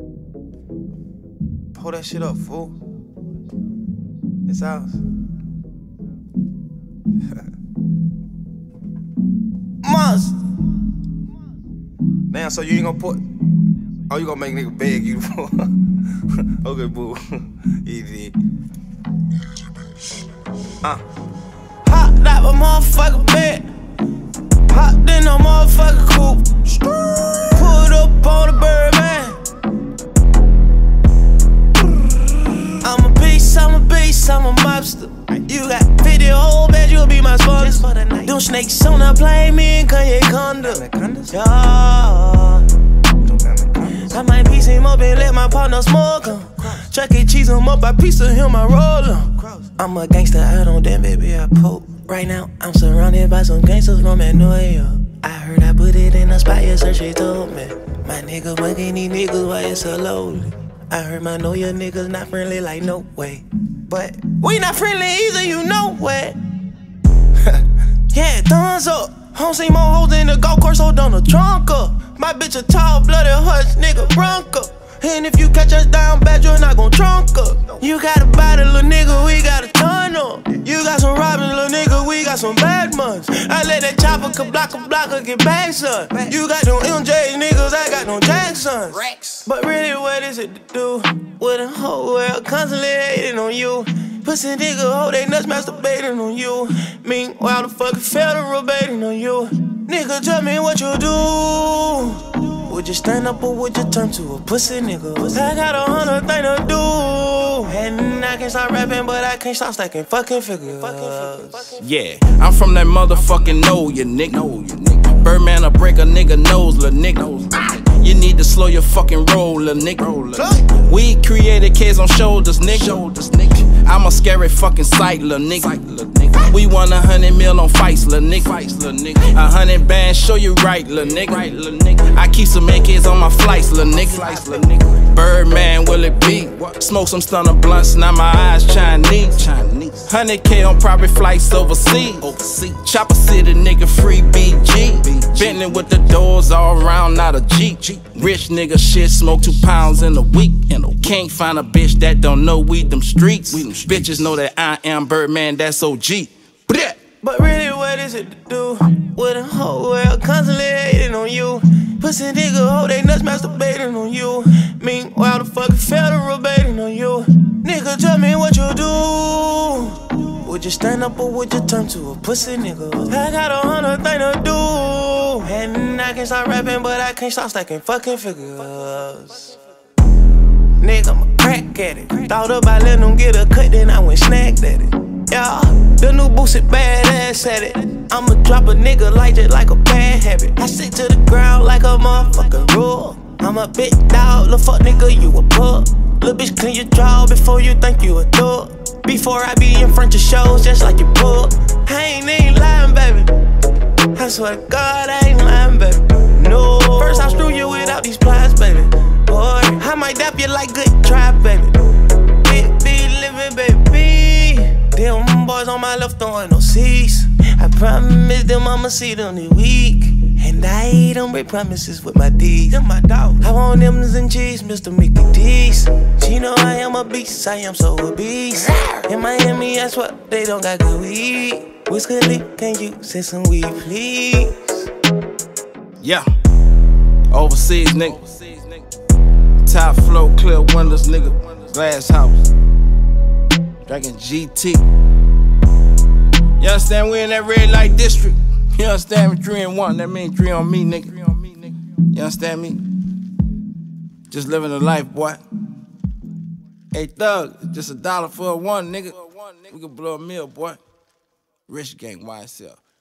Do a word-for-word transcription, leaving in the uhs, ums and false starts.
Pull that shit up, fool. It's ours. Monster. Damn, so you ain't gonna put. Oh, you gonna make nigga beg you for. Okay, boo. Easy. Uh. Hopped out my motherfucking bed. Hopped in a motherfucking coupe. Pulled up on the Birdman. I'm a beast, I'm a beast, I'm a mobster. You got fifty whole bed, you'll be my sponsor. Them snakes on the plane, me and Kanye condom. Yeah. I might piece him up and let my partner smoke him. Chuck it, cheese him up, I piece of him, I roll him. I'm a gangster, I don't damn baby, I poke. Right now, I'm surrounded by some gangsters from Magnolia. I heard I put it in a spot, yes sir, she told me. My nigga mugging these niggas, why it's so lowly? I heard my know your niggas not friendly, like no way. But we not friendly either, you know what? Yeah, thumbs up. Home see more hoes in the golf course, hold on the trunk up. My bitch a tall, blooded hush, nigga Bronco. And if you catch us down bad, you're not gon' trunk up. You got a body, little nigga, we got a ton up. You got some robbing, little nigga, we got some bad ones. I let that chopper ka block a blocker get back, son. You got them M J niggas, I got them Jacksons. But really, what is it to do with a whole world constantly hating on you? Pussy nigga, hold they nuts masturbating on you. Meanwhile, the fucking federal baiting on you. Nigga, tell me what you do. Would you stand up or would you turn to a pussy nigga? I got a hundred things to do. And I can't stop rapping, but I can't stop stacking fucking figures. Yeah, I'm from that motherfucking know you nigga. Birdman will break a nigga nose, lil' nigga. You need to slow your fucking roll, lil' nigga. We created kids on shoulders, nigga. I'm a scary fucking sight, lil' nigga. We won a hundred mil on fights, lil' nigga. A hundred bands, show you right, lil' nigga. I keep some A Ks on my flights, lil' nigga. Birdman, will it be? Smoke some stunner blunts, now my eyes Chinese. Hundred K on private flights overseas. Chopper City, nigga, free B G. Bentley with the doors all around, not a Jeep. Rich nigga shit, smoke two pounds in a week. Can't find a bitch that don't know we them streets. Bitches know that I am Birdman, that's O G. But really, what is it to do with a whole world constantly hating on you? Pussy nigga, hold they nuts masturbating on you. Meanwhile, the fucking federal baiting on you. Nigga, tell me what you do. Would you stand up or would you turn to a pussy nigga? I got a hundred things to do. And I can't stop rapping, but I can't stop stacking fucking figures. Nigga, I'm a crack at it. Thought about letting them get a cut, then I went snagged at it. Yeah, the new boost it badass at it. I'ma drop a nigga like just like a bad habit. I stick to the ground like a motherfucking rule. I'm a big dog, little fuck nigga, you a pug. Little bitch, clean your jaw before you think you a thug. Before I be in front of shows, just like you pug. I ain't even lying, baby. I swear to God, I ain't lying, baby. No. First I screw you without these plies, baby. Boy, I might dap you like good try, baby. Big B living, baby. Them boys on my left throwing no C's. I promise them I'ma see them this week. And I don't break promises with my D's. Them my dog. I want them and cheese, Mister Mickey D's. She know I am a beast, I am so obese. In Miami, that's what they don't got good weed. Whiskey Lee, can you send some weed, please? Yeah, overseas, nigga. Top flow, clear windows, nigga. Glass house. Drinking G T. You understand? We in that red light district. You understand me? Three and one. That means three on me, nigga. You understand me? Just living the life, boy. Hey, Thug, just a dollar for a one, nigga. We can blow a meal, boy. Rich gang, Y S L.